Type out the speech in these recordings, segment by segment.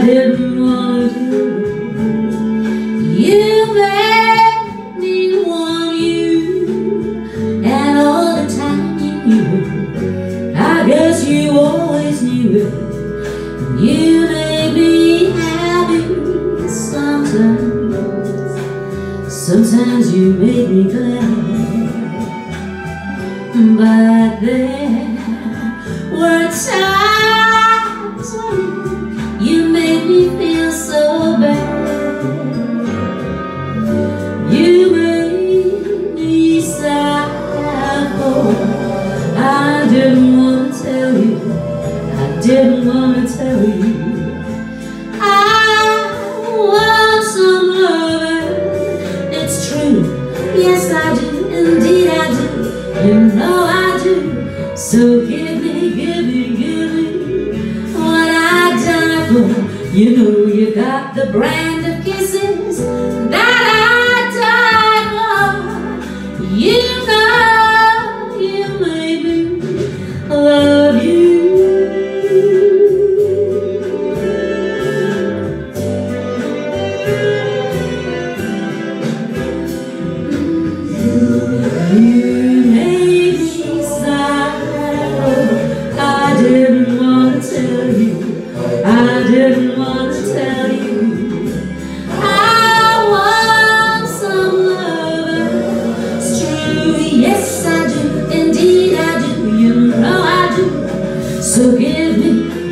didn't want to. You made me want you, and all the time you knew it. I guess you always knew it. You made me happy sometimes. Sometimes you made me glad. But there were times when you made me feel so bad. You made me sad. Oh, I didn't want to tell you. I didn't want to tell you. I want some loving. It's true. Yes, I do. Indeed, I do. You know I do. So give me what I die for. You know you got the brand of kisses that I died for. You know you made me love you. I didn't want to tell you. I want some loving. It's true, yes I do. Indeed I do. You know I do. So give me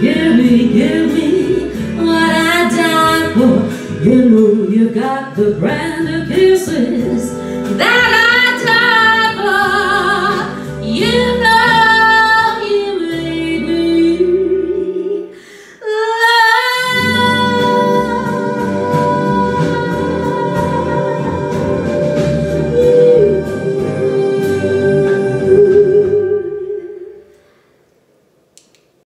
what I died for. You know you got the brand of kisses that I died for. You know